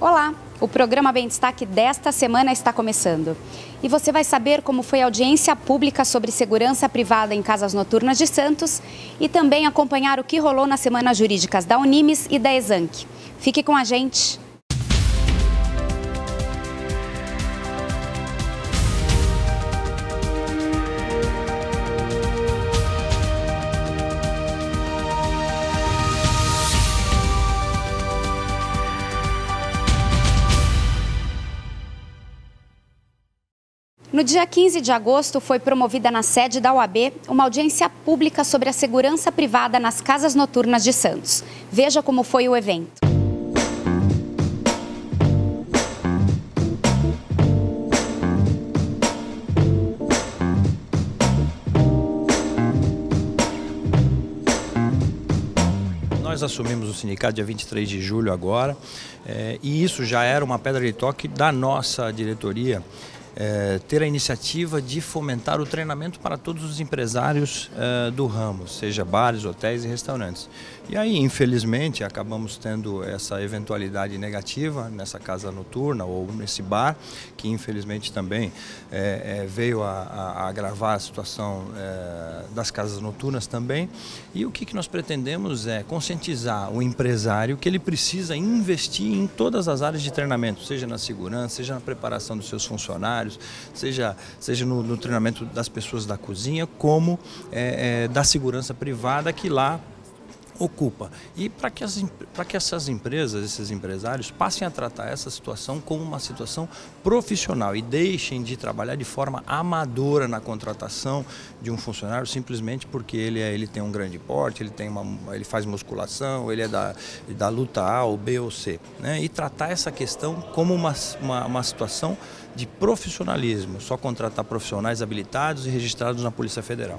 Olá, o programa Bem Destaque desta semana está começando. E você vai saber como foi a audiência pública sobre segurança privada em casas noturnas de Santos e também acompanhar o que rolou nas semanas jurídicas da Unimes e da Exanc. Fique com a gente! No dia 15 de agosto, foi promovida na sede da OAB uma audiência pública sobre a segurança privada nas casas noturnas de Santos. Veja como foi o evento. Nós assumimos o sindicato dia 23 de julho agora, e isso já era uma pedra de toque da nossa diretoria, ter a iniciativa de fomentar o treinamento para todos os empresários do ramo, seja bares, hotéis e restaurantes. E aí, infelizmente, acabamos tendo essa eventualidade negativa nessa casa noturna ou nesse bar, que infelizmente também veio a agravar a situação das casas noturnas também. E o que nós pretendemos é conscientizar o empresário que ele precisa investir em todas as áreas de treinamento, seja na segurança, seja na preparação dos seus funcionários, seja no treinamento das pessoas da cozinha, como da segurança privada que lá ocupa. E para que essas empresas, esses empresários, passem a tratar essa situação como uma situação profissional e deixem de trabalhar de forma amadora na contratação de um funcionário simplesmente porque ele tem um grande porte, ele faz musculação, ele é da luta A ou B ou C, né? E tratar essa questão como uma situação de profissionalismo, só contratar profissionais habilitados e registrados na Polícia Federal.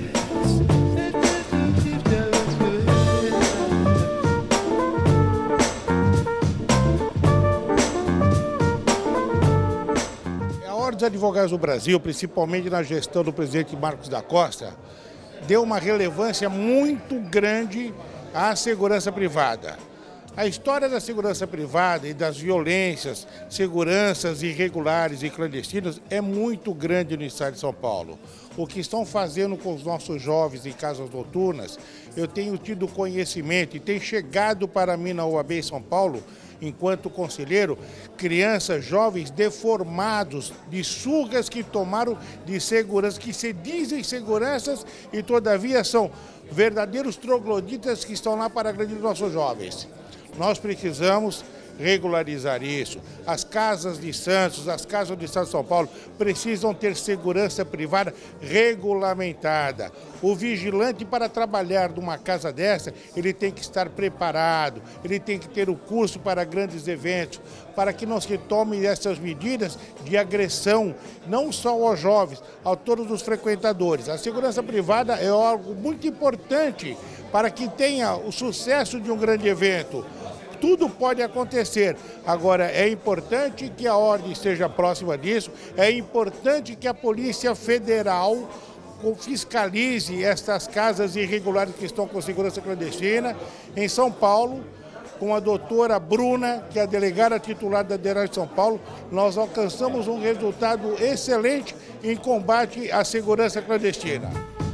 A Ordem dos Advogados do Brasil, principalmente na gestão do presidente Marcos da Costa, deu uma relevância muito grande à segurança privada. A história da segurança privada e das violências, seguranças irregulares e clandestinas é muito grande no estado de São Paulo. O que estão fazendo com os nossos jovens em casas noturnas, eu tenho tido conhecimento e tem chegado para mim na OAB em São Paulo, enquanto conselheiro, crianças, jovens deformados de surras que tomaram de segurança, que se dizem seguranças e todavia são verdadeiros trogloditas que estão lá para agredir os nossos jovens. Nós precisamos regularizar isso. As casas de Santos, as casas do estado de São Paulo precisam ter segurança privada regulamentada. O vigilante, para trabalhar numa casa dessa, ele tem que estar preparado, ele tem que ter o curso para grandes eventos, para que não se tome essas medidas de agressão, não só aos jovens, a todos os frequentadores. A segurança privada é algo muito importante para que tenha o sucesso de um grande evento. Tudo pode acontecer. Agora, é importante que a ordem esteja próxima disso, é importante que a Polícia Federal fiscalize estas casas irregulares que estão com segurança clandestina. Em São Paulo, com a doutora Bruna, que é a delegada titular da DERAN de São Paulo, nós alcançamos um resultado excelente em combate à segurança clandestina.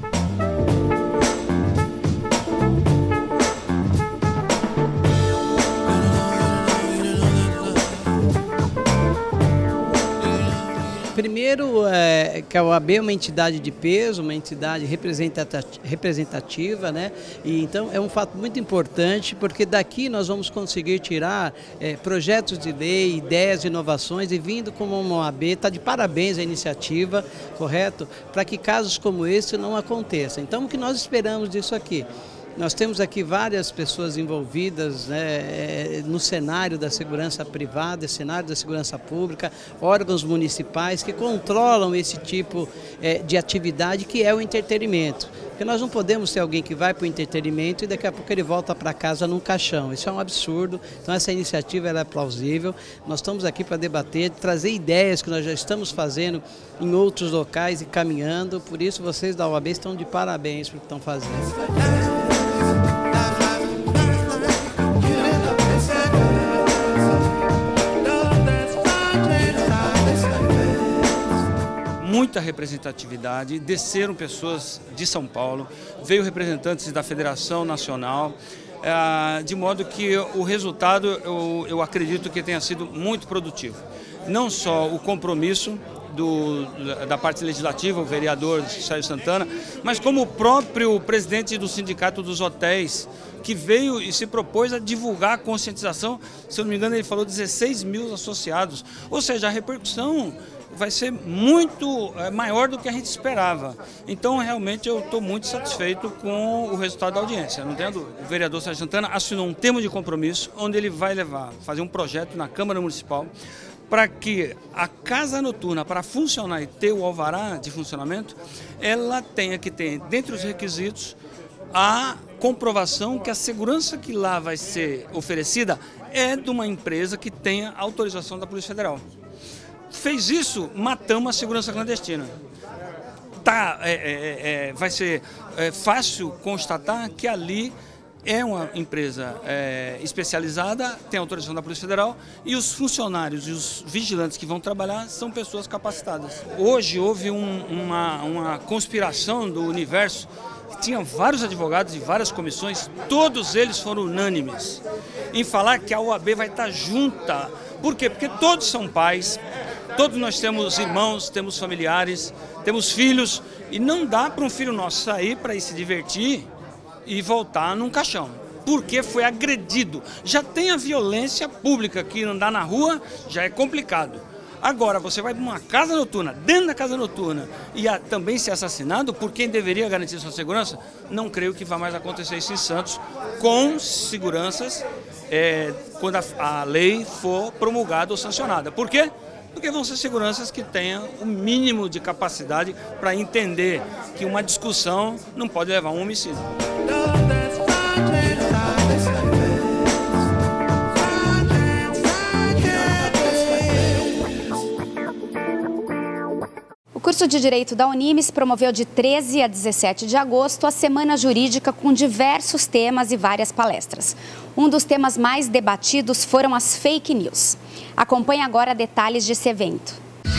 Primeiro, que a OAB é uma entidade de peso, uma entidade representativa, né? E então é um fato muito importante, porque daqui nós vamos conseguir tirar projetos de lei, ideias, inovações, e vindo como uma OAB, está de parabéns a iniciativa, correto? Para que casos como esse não aconteçam. Então, o que nós esperamos disso aqui? Nós temos aqui várias pessoas envolvidas, né, no cenário da segurança privada, cenário da segurança pública, órgãos municipais que controlam esse tipo de atividade que é o entretenimento. Porque nós não podemos ter alguém que vai para o entretenimento e daqui a pouco ele volta para casa num caixão. Isso é um absurdo. Então essa iniciativa ela é plausível. Nós estamos aqui para debater, trazer ideias que nós já estamos fazendo em outros locais e caminhando. Por isso vocês da OAB estão de parabéns pelo que estão fazendo. muita representatividade, desceram pessoas de São Paulo, veio representantes da Federação Nacional, de modo que o resultado eu acredito que tenha sido muito produtivo. Não só o compromisso da parte legislativa, o vereador Sérgio Santana, mas como o próprio presidente do Sindicato dos Hotéis, que veio e se propôs a divulgar a conscientização. Se eu não me engano, ele falou 16 mil associados, ou seja, a repercussão vai ser muito maior do que a gente esperava. Então, realmente, eu estou muito satisfeito com o resultado da audiência, não tenho dúvida. O vereador Sérgio Santana assinou um termo de compromisso, onde ele vai fazer um projeto na Câmara Municipal para que a casa noturna, para funcionar e ter o alvará de funcionamento, ela tenha que ter, dentre os requisitos, a comprovação que a segurança que lá vai ser oferecida é de uma empresa que tenha autorização da Polícia Federal. Fez isso, matamos a segurança clandestina. Vai ser fácil constatar que ali é uma empresa especializada, tem autorização da Polícia Federal e os funcionários e os vigilantes que vão trabalhar são pessoas capacitadas. Hoje houve uma conspiração do universo. Tinha vários advogados e várias comissões, todos eles foram unânimes em falar que a OAB vai estar junta. Por quê? Porque todos são pais, todos nós temos irmãos, temos familiares, temos filhos, e não dá para um filho nosso sair para ir se divertir e voltar num caixão, porque foi agredido. Já tem a violência pública, que andar na rua já é complicado. Agora, você vai para uma casa noturna, dentro da casa noturna, e também ser assassinado por quem deveria garantir sua segurança, não creio que vá mais acontecer isso em Santos, com seguranças, quando a lei for promulgada ou sancionada. Por quê? Porque vão ser seguranças que tenham o mínimo de capacidade para entender que uma discussão não pode levar a um homicídio. O curso de Direito da Unimes promoveu de 13 a 17 de agosto a Semana Jurídica com diversos temas e várias palestras. Um dos temas mais debatidos foram as fake news. Acompanhe agora detalhes desse evento.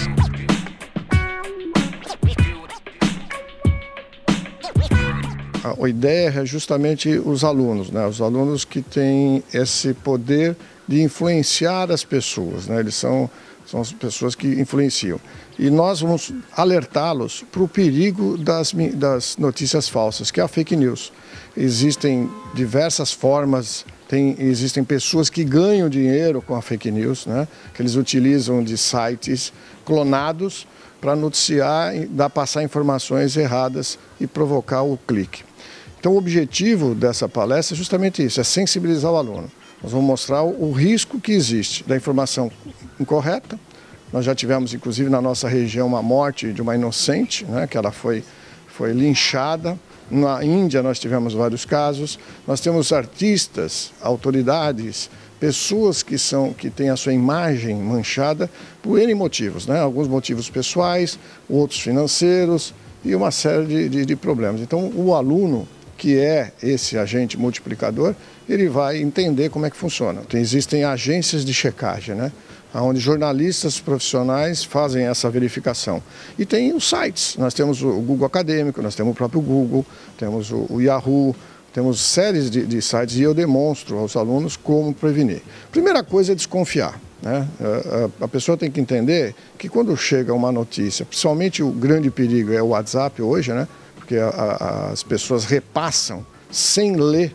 A ideia é justamente os alunos, né? Os alunos que têm esse poder de influenciar as pessoas, né? Eles são as pessoas que influenciam. E nós vamos alertá-los para o perigo das notícias falsas, que é a fake news. Existem diversas formas, existem pessoas que ganham dinheiro com a fake news, né? Que eles utilizam de sites clonados para noticiar, passar informações erradas e provocar o clique. Então, o objetivo dessa palestra é justamente isso, é sensibilizar o aluno. Nós vamos mostrar o risco que existe da informação incorreta. Nós já tivemos, inclusive, na nossa região, uma morte de uma inocente, né, que ela foi linchada. Na Índia, nós tivemos vários casos. Nós temos artistas, autoridades, pessoas que têm a sua imagem manchada por N motivos, né? Alguns motivos pessoais, outros financeiros e uma série de problemas. Então, o aluno, que é esse agente multiplicador, ele vai entender como é que funciona. Existem agências de checagem, né? Onde jornalistas profissionais fazem essa verificação. E tem os sites, nós temos o Google Acadêmico, nós temos o próprio Google, temos o Yahoo, temos séries de sites e eu demonstro aos alunos como prevenir. Primeira coisa é desconfiar, né? A pessoa tem que entender que quando chega uma notícia, principalmente o grande perigo é o WhatsApp hoje, né? Porque as pessoas repassam sem ler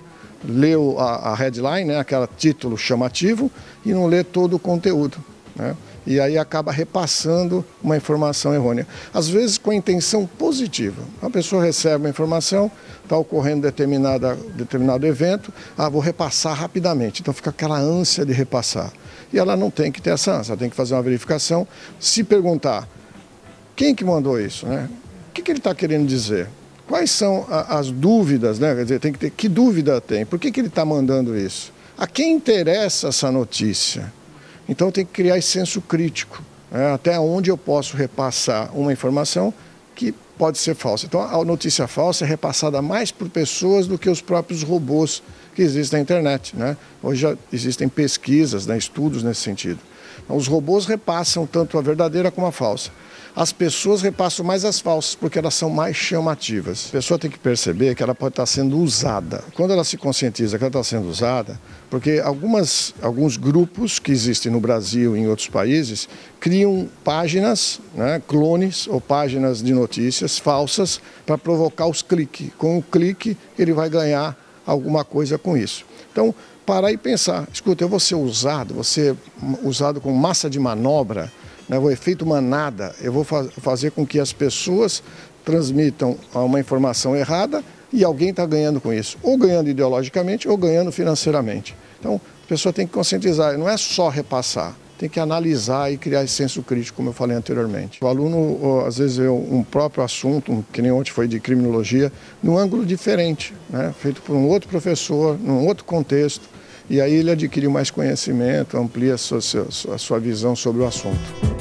a headline, né, aquele título chamativo, e não lê todo o conteúdo, né? E aí acaba repassando uma informação errônea. Às vezes com a intenção positiva. A pessoa recebe uma informação, está ocorrendo determinado evento, vou repassar rapidamente. Então fica aquela ânsia de repassar. E ela não tem que ter essa ânsia, ela tem que fazer uma verificação, se perguntar, quem que mandou isso, né? O que ele está querendo dizer? Quais são as dúvidas, né? Quer dizer, tem que ter, que dúvida tem? Por que ele está mandando isso? A quem interessa essa notícia? Então tem que criar esse senso crítico, né? Até onde eu posso repassar uma informação que pode ser falsa. Então a notícia falsa é repassada mais por pessoas do que os próprios robôs que existem na internet, né? Hoje já existem pesquisas, né, estudos nesse sentido. Então, os robôs repassam tanto a verdadeira como a falsa. as pessoas repassam mais as falsas, porque elas são mais chamativas. A pessoa tem que perceber que ela pode estar sendo usada. Quando ela se conscientiza que ela está sendo usada, porque alguns grupos que existem no Brasil e em outros países criam páginas, né, clones ou páginas de notícias falsas para provocar os cliques. Com o clique, ele vai ganhar alguma coisa com isso. Então, parar e pensar, escuta, eu vou ser usado como massa de manobra, né, o efeito manada, eu vou fazer com que as pessoas transmitam uma informação errada e alguém está ganhando com isso, ou ganhando ideologicamente ou ganhando financeiramente. Então, a pessoa tem que conscientizar, não é só repassar, tem que analisar e criar esse senso crítico, como eu falei anteriormente. O aluno, às vezes, vê um próprio assunto, que nem ontem foi de criminologia, num ângulo diferente, né, feito por um outro professor, num outro contexto, e aí ele adquire mais conhecimento, amplia a sua visão sobre o assunto.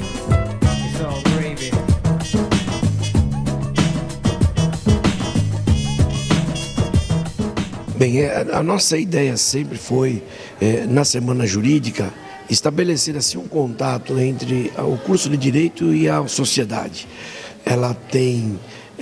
Bem, a nossa ideia sempre foi, na Semana Jurídica, estabelecer assim um contato entre o curso de Direito e a sociedade. Ela tem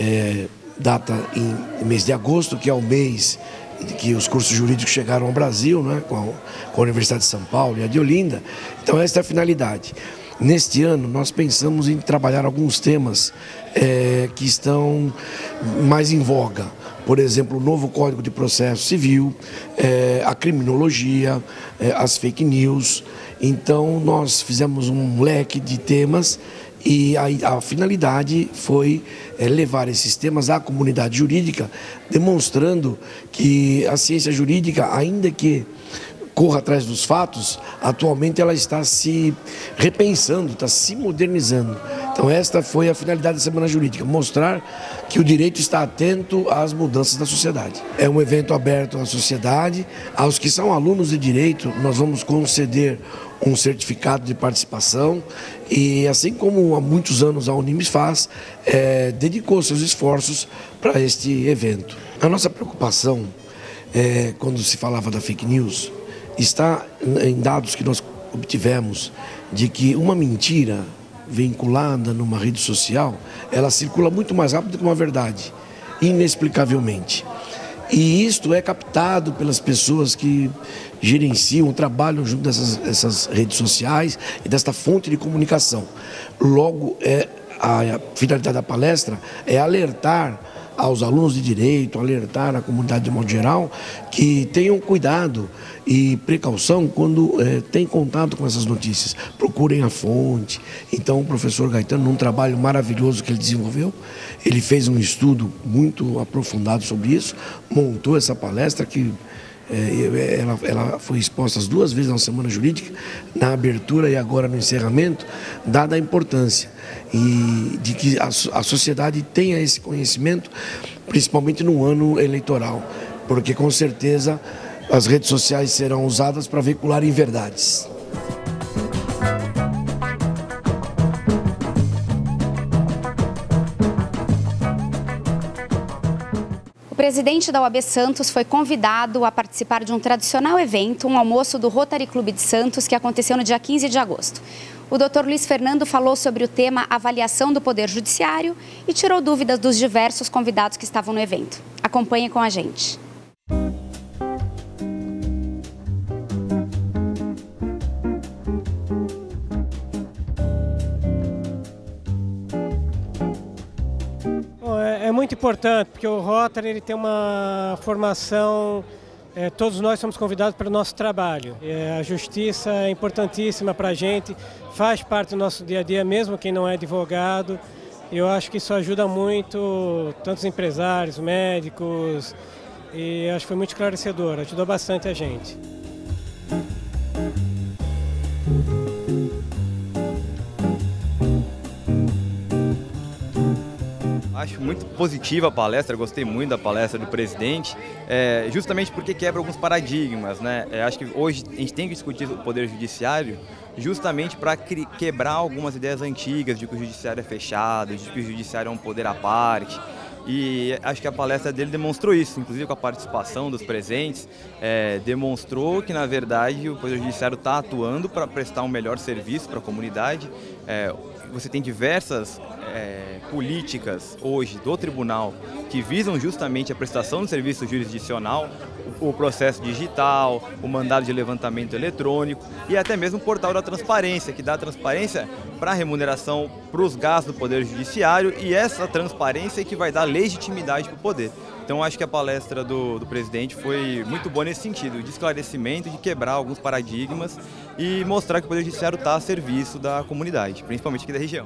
data em mês de agosto, que é o mês que os cursos jurídicos chegaram ao Brasil, né, com a Universidade de São Paulo e a de Olinda. Então essa é a finalidade. Neste ano nós pensamos em trabalhar alguns temas que estão mais em voga. Por exemplo, o novo Código de Processo Civil, a criminologia, as fake news. Então nós fizemos um leque de temas e a finalidade foi levar esses temas à comunidade jurídica, demonstrando que a ciência jurídica, ainda que corra atrás dos fatos, atualmente ela está se repensando, está se modernizando. Então esta foi a finalidade da Semana Jurídica, mostrar que o direito está atento às mudanças da sociedade. É um evento aberto à sociedade, aos que são alunos de direito, nós vamos conceder um certificado de participação e, assim como há muitos anos a Unimes faz, dedicou seus esforços para este evento. A nossa preocupação, quando se falava da fake news, está em dados que nós obtivemos de que uma mentira vinculada numa rede social, ela circula muito mais rápido que uma verdade, inexplicavelmente. E isto é captado pelas pessoas que gerenciam, trabalham junto dessas redes sociais e desta fonte de comunicação. Logo, a finalidade da palestra é alertar aos alunos de direito, alertar a comunidade de modo geral, que tenham cuidado e precaução quando tem contato com essas notícias. Procurem a fonte. Então o professor Gaetano, num trabalho maravilhoso que ele desenvolveu, ele fez um estudo muito aprofundado sobre isso, montou essa palestra que ela foi exposta as 2 vezes na Semana Jurídica, na abertura e agora no encerramento, dada a importância e de que a sociedade tenha esse conhecimento, principalmente no ano eleitoral, porque com certeza as redes sociais serão usadas para veicular inverdades. O presidente da OAB Santos foi convidado a participar de um tradicional evento, um almoço do Rotary Clube de Santos, que aconteceu no dia 15 de agosto. O Dr. Luiz Fernando falou sobre o tema avaliação do Poder Judiciário e tirou dúvidas dos diversos convidados que estavam no evento. Acompanhe com a gente. É muito importante, porque o Rotary ele tem uma formação, todos nós somos convidados para o nosso trabalho. A justiça é importantíssima para a gente, faz parte do nosso dia a dia, mesmo quem não é advogado. Eu acho que isso ajuda muito, tantos empresários, médicos, e acho que foi muito esclarecedor, ajudou bastante a gente. Acho muito positiva a palestra, gostei muito da palestra do presidente, justamente porque quebra alguns paradigmas, né? Acho que hoje a gente tem que discutir o Poder Judiciário justamente para quebrar algumas ideias antigas de que o Judiciário é fechado, de que o Judiciário é um poder à parte. E acho que a palestra dele demonstrou isso, inclusive com a participação dos presentes, demonstrou que, na verdade, o Poder Judiciário está atuando para prestar um melhor serviço para a comunidade. Você tem diversas políticas hoje do tribunal que visam justamente a prestação do serviço jurisdicional, o processo digital, o mandado de levantamento eletrônico e até mesmo o portal da transparência, que dá transparência para a remuneração, para os gastos do Poder Judiciário, e essa transparência é que vai dar legitimidade para o poder. Então acho que a palestra do presidente foi muito boa nesse sentido, de esclarecimento, de quebrar alguns paradigmas e mostrar que o Poder Judiciário está a serviço da comunidade, principalmente aqui da região.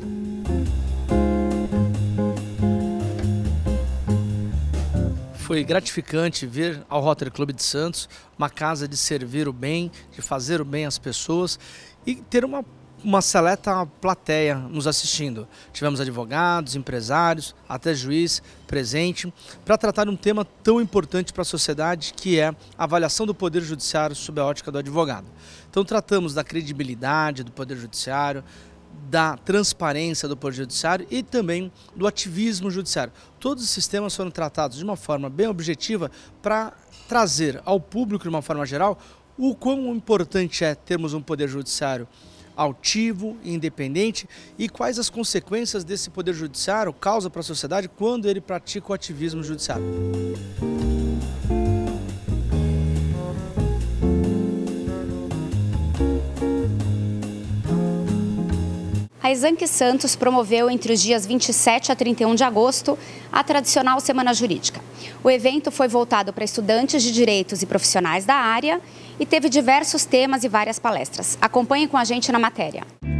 Foi gratificante ver ao Rotary Clube de Santos uma casa de servir o bem, de fazer o bem às pessoas e ter uma seleta plateia nos assistindo. Tivemos advogados, empresários, até juiz presente para tratar um tema tão importante para a sociedade, que é a avaliação do Poder Judiciário sob a ótica do advogado. Então tratamos da credibilidade do Poder Judiciário, da transparência do Poder Judiciário e também do ativismo judiciário. Todos os temas foram tratados de uma forma bem objetiva para trazer ao público, de uma forma geral, o quão importante é termos um Poder Judiciário altivo, independente, e quais as consequências desse Poder Judiciário causa para a sociedade quando ele pratica o ativismo judiciário. A Exanc Santos promoveu entre os dias 27 a 31 de agosto a tradicional Semana Jurídica. O evento foi voltado para estudantes de direitos e profissionais da área e teve diversos temas e várias palestras. Acompanhe com a gente na matéria.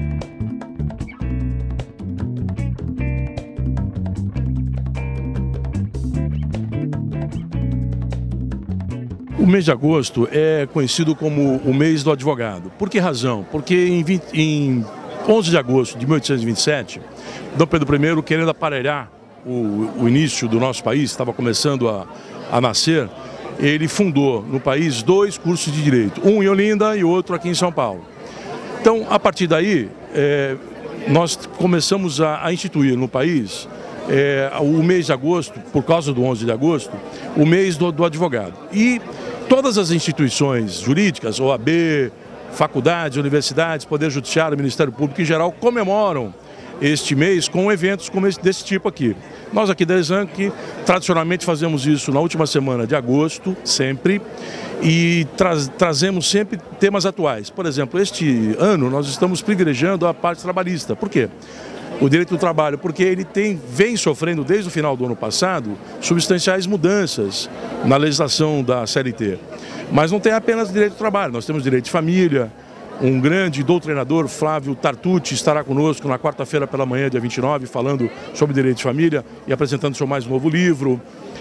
O mês de agosto é conhecido como o mês do advogado. Por que razão? Porque em 11 de agosto de 1827, Dom Pedro I, querendo aparelhar o início do nosso país, estava começando a nascer, ele fundou no país 2 cursos de direito, um em Olinda e outro aqui em São Paulo. Então, a partir daí, nós começamos a instituir no país o mês de agosto, por causa do 11 de agosto, o mês do advogado. E todas as instituições jurídicas, OAB, faculdades, universidades, Poder Judiciário, Ministério Público em geral, comemoram este mês com eventos como desse tipo aqui. Nós aqui da Exanc, tradicionalmente fazemos isso na última semana de agosto, sempre, e trazemos sempre temas atuais. Por exemplo, este ano nós estamos privilegiando a parte trabalhista. Por quê? O direito do trabalho, porque ele vem sofrendo desde o final do ano passado substanciais mudanças na legislação da CLT. Mas não tem apenas direito do trabalho, nós temos direito de família. Um grande doutrinador, Flávio Tartucci, estará conosco na quarta-feira pela manhã, dia 29, falando sobre direito de família e apresentando seu mais novo livro.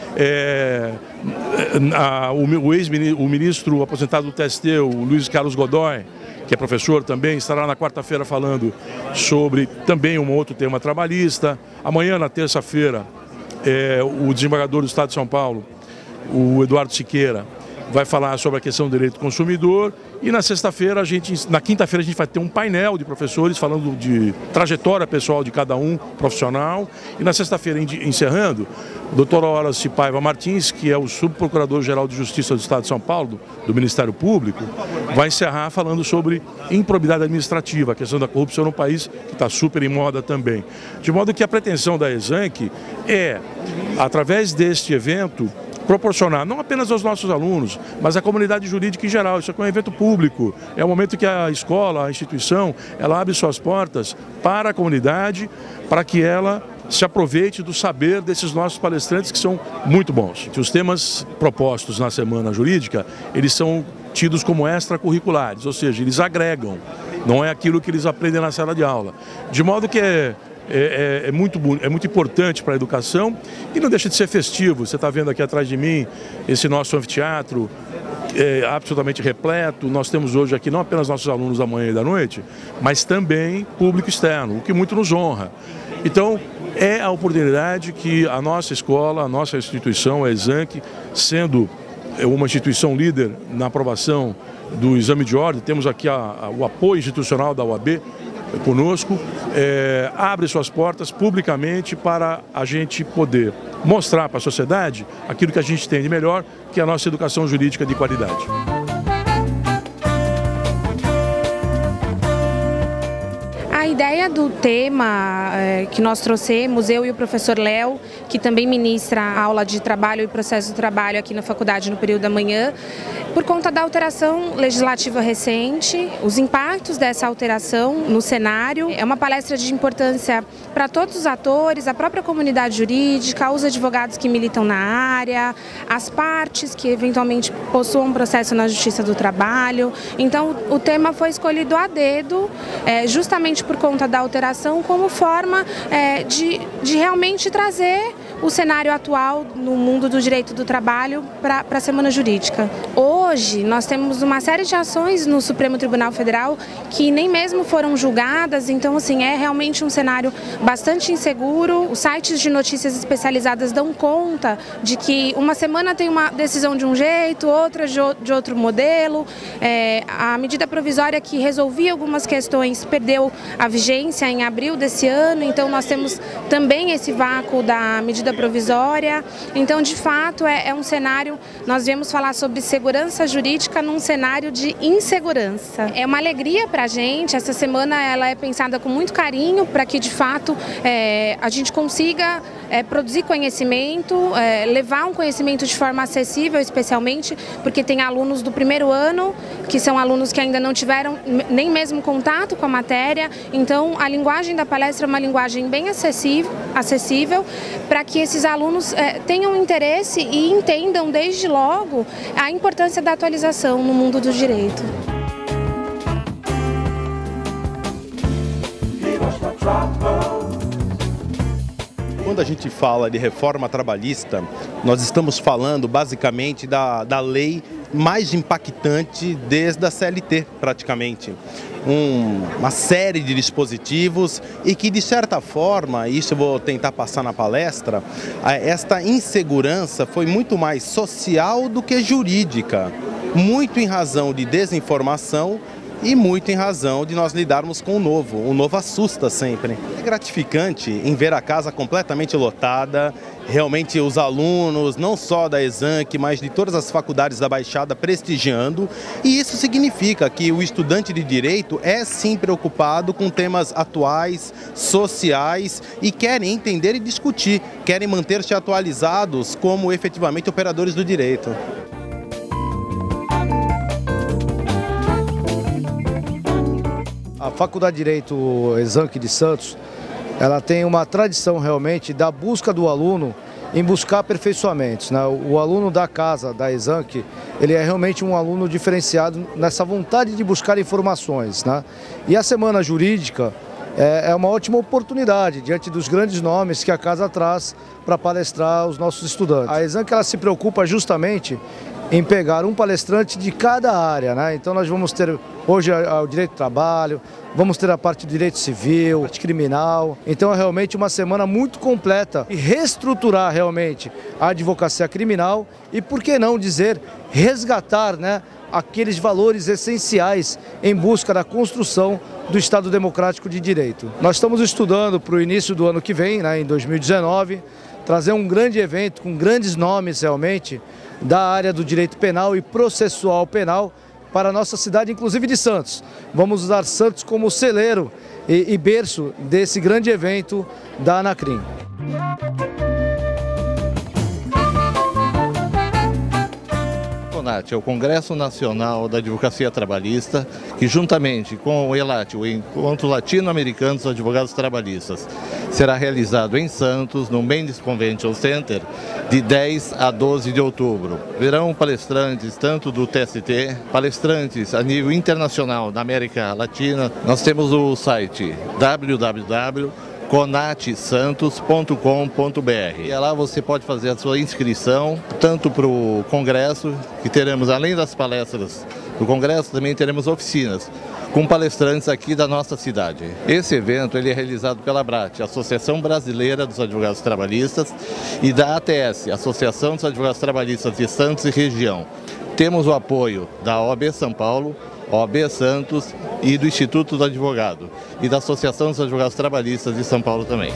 O ministro aposentado do TST, o Luiz Carlos Godoy, que é professor também, estará na quarta-feira falando sobre também um outro tema trabalhista. Amanhã, na terça-feira, o desembargador do Estado de São Paulo, o Eduardo Siqueira, vai falar sobre a questão do direito do consumidor. E na sexta-feira, na quinta-feira, a gente vai ter um painel de professores falando de trajetória pessoal de cada um, profissional. E na sexta-feira, encerrando, o Dr. Horácio Paiva Martins, que é o subprocurador-geral de Justiça do Estado de São Paulo, do Ministério Público, vai encerrar falando sobre improbidade administrativa, a questão da corrupção no país, que está super em moda também. De modo que a pretensão da Exanc é, através deste evento, proporcionar não apenas aos nossos alunos, mas à comunidade jurídica em geral. Isso aqui é um evento público, é o momento que a escola, a instituição, ela abre suas portas para a comunidade, para que ela se aproveite do saber desses nossos palestrantes, que são muito bons. Os temas propostos na Semana Jurídica, eles são tidos como extracurriculares, ou seja, eles agregam, não é aquilo que eles aprendem na sala de aula. De modo que é muito importante para a educação e não deixa de ser festivo. Você está vendo aqui atrás de mim esse nosso anfiteatro absolutamente repleto. Nós temos hoje aqui não apenas nossos alunos da manhã e da noite, mas também público externo, o que muito nos honra. Então, é a oportunidade que a nossa escola, a nossa instituição, a Exanc, sendo uma instituição líder na aprovação do exame de ordem, temos aqui o apoio institucional da OAB, conosco, abre suas portas publicamente para a gente poder mostrar para a sociedade aquilo que a gente tem de melhor, que é a nossa educação jurídica de qualidade. A ideia do tema que nós trouxemos, eu e o professor Léo, que também ministra a aula de trabalho e processo do trabalho aqui na faculdade no período da manhã, por conta da alteração legislativa recente, os impactos dessa alteração no cenário. É uma palestra de importância para todos os atores, a própria comunidade jurídica, os advogados que militam na área, as partes que eventualmente possuam processo na Justiça do Trabalho. Então, o tema foi escolhido a dedo, justamente por conta da alteração, como forma de realmente trazer o cenário atual no mundo do direito do trabalho para a Semana Jurídica. Hoje, nós temos uma série de ações no Supremo Tribunal Federal que nem mesmo foram julgadas, então, assim, é realmente um cenário bastante inseguro. Os sites de notícias especializadas dão conta de que uma semana tem uma decisão de um jeito, outra de outro modelo. A medida provisória que resolvia algumas questões perdeu a vigência em abril desse ano, então nós temos também esse vácuo da medida provisória. Então, de fato, é um cenário, nós viemos falar sobre segurança jurídica num cenário de insegurança. É uma alegria para a gente, essa semana ela é pensada com muito carinho para que, de fato, a gente consiga produzir conhecimento, levar um conhecimento de forma acessível, especialmente porque tem alunos do primeiro ano, que são alunos que ainda não tiveram nem mesmo contato com a matéria. Então, a linguagem da palestra é uma linguagem bem acessível para que esses alunos tenham interesse e entendam desde logo a importância da atualização no mundo do direito. Quando a gente fala de reforma trabalhista, nós estamos falando basicamente da lei mais impactante desde a CLT, praticamente. Uma série de dispositivos e que, de certa forma, isso eu vou tentar passar na palestra, esta insegurança foi muito mais social do que jurídica, muito em razão de desinformação e muito em razão de nós lidarmos com o novo. O novo assusta sempre. É gratificante em ver a casa completamente lotada, realmente os alunos, não só da Exanc, mas de todas as faculdades da Baixada prestigiando. E isso significa que o estudante de Direito é sim preocupado com temas atuais, sociais e querem entender e discutir, querem manter-se atualizados como efetivamente operadores do direito. A Faculdade de Direito Exanc de Santos, ela tem uma tradição realmente da busca do aluno em buscar aperfeiçoamentos, né? O aluno da casa, da Exanc, ele é realmente um aluno diferenciado nessa vontade de buscar informações, né? E a Semana Jurídica é uma ótima oportunidade diante dos grandes nomes que a casa traz para palestrar os nossos estudantes. A Exanc, ela se preocupa justamente em pegar um palestrante de cada área, né? Então nós vamos ter hoje o direito do trabalho, vamos ter a parte do direito civil, parte criminal. Então é realmente uma semana muito completa e reestruturar realmente a advocacia criminal e, por que não dizer, resgatar, né, aqueles valores essenciais em busca da construção do Estado Democrático de Direito. Nós estamos estudando para o início do ano que vem, né, em 2019, trazer um grande evento com grandes nomes realmente da área do direito penal e processual penal para a nossa cidade, inclusive de Santos. Vamos usar Santos como celeiro e berço desse grande evento da Anacrim. CONAT é o Congresso Nacional da Advocacia Trabalhista, que juntamente com o ELAT, o Encontro Latino-Americano dos Advogados Trabalhistas, será realizado em Santos, no Mendes Convention Center, de 10 a 12 de outubro. Verão palestrantes tanto do TST, palestrantes a nível internacional da América Latina. Nós temos o site www.conatsantos.com.br. E lá você pode fazer a sua inscrição, tanto para o congresso, que teremos, além das palestras do congresso, também teremos oficinas com palestrantes aqui da nossa cidade. Esse evento ele é realizado pela ABRAT, Associação Brasileira dos Advogados Trabalhistas, e da ATS, Associação dos Advogados Trabalhistas de Santos e Região. Temos o apoio da OAB São Paulo OAB Santos e do Instituto do Advogado e da Associação dos Advogados Trabalhistas de São Paulo também.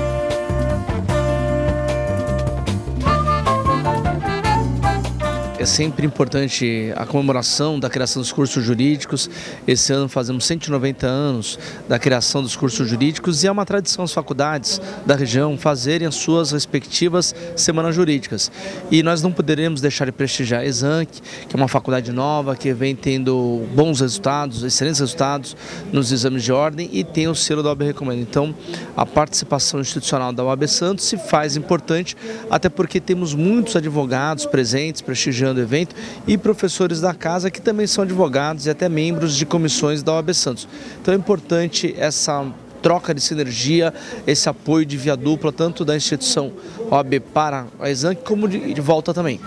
É sempre importante a comemoração da criação dos cursos jurídicos. Esse ano fazemos 190 anos da criação dos cursos jurídicos e é uma tradição as faculdades da região fazerem as suas respectivas semanas jurídicas. E nós não poderemos deixar de prestigiar a Exanc, que é uma faculdade nova, que vem tendo bons resultados, excelentes resultados nos exames de ordem e tem o selo da OAB Recomenda. Então, a participação institucional da OAB Santos se faz importante, até porque temos muitos advogados presentes, prestigiando o evento, e professores da casa que também são advogados e até membros de comissões da OAB Santos. Então é importante essa troca de sinergia, esse apoio de via dupla, tanto da instituição OAB para a Exanc, como de volta também.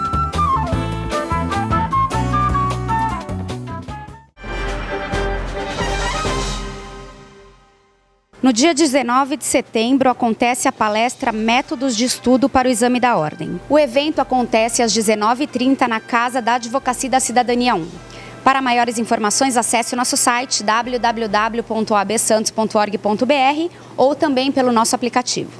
No dia 19 de setembro acontece a palestra Métodos de Estudo para o Exame da Ordem. O evento acontece às 19h30 na Casa da Advocacia da Cidadania 1. Para maiores informações, acesse o nosso site www.oabsantos.org.br ou também pelo nosso aplicativo.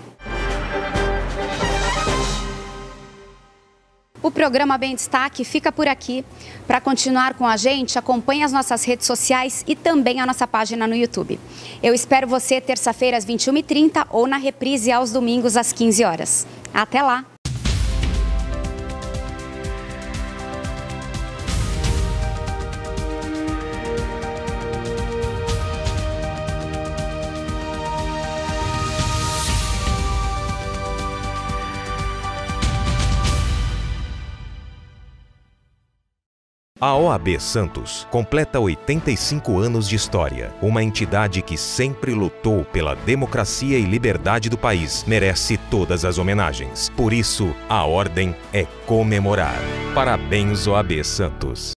O programa Bem Destaque fica por aqui. Para continuar com a gente, acompanhe as nossas redes sociais e também a nossa página no YouTube. Eu espero você terça-feira às 21h30 ou na reprise aos domingos às 15 horas. Até lá! A OAB Santos completa 85 anos de história. Uma entidade que sempre lutou pela democracia e liberdade do país merece todas as homenagens. Por isso, a ordem é comemorar. Parabéns, OAB Santos!